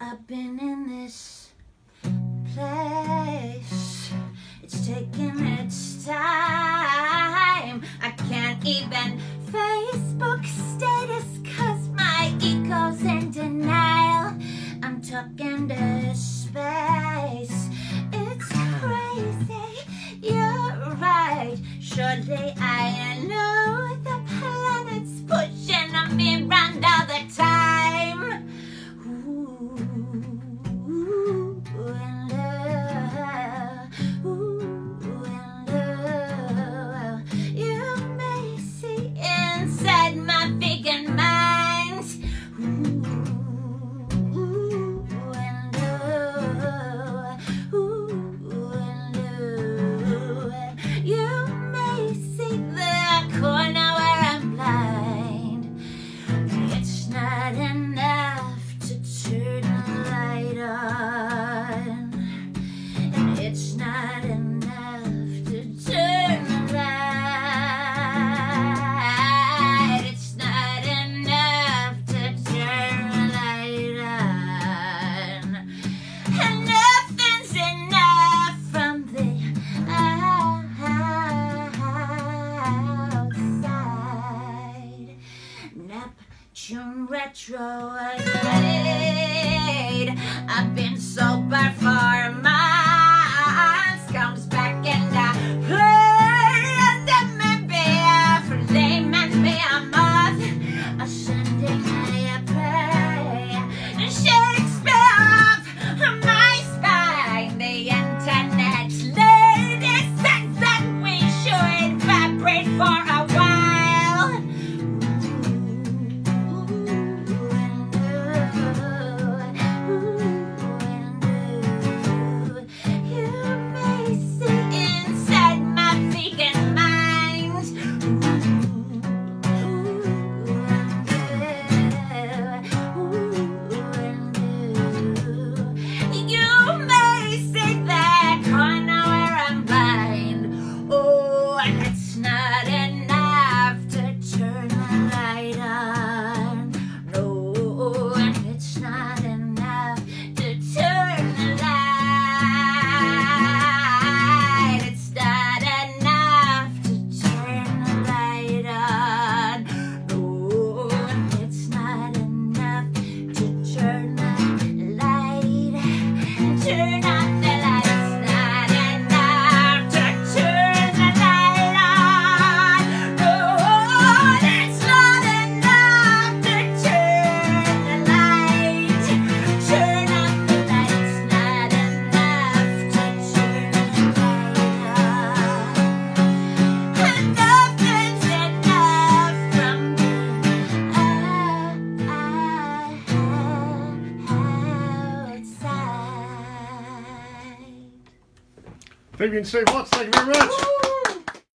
I've been in this place. It's taking its time. I can't even Facebook status 'cause my ego's in denial. I'm talking to space. It's crazy. You're right. Surely I know the planet's pushing on me round all the time. Ooh, and love, you may see inside my vegan mind. Ooh, and love, you may see the corner where I'm blind. It's not enough to turn the light on, and it's not enough to turn the light. It's not enough to turn the light on, and nothing's enough from the outside. Neptune retrograde. I've been sober for months. Comes back and I play, and then maybe a flame and be a moth. Ascending I pray. Shakespeare off my spine. The internet lady says that we should vibrate for a while. You may see inside my vegan mind. You may see that corner where I'm blind. Oh, and it's not enough to turn the light on. No, and it's not enough to turn the light. It's not enough to turn the light on. No, and it's not enough to turn the light. Turn off the light. It's not enough to turn the light on. No, it's not enough to turn the light. Turn off the light. It's not enough to turn the light on. And nothing's enough from the outside. Phoebe and Steve Watts, thank you very much.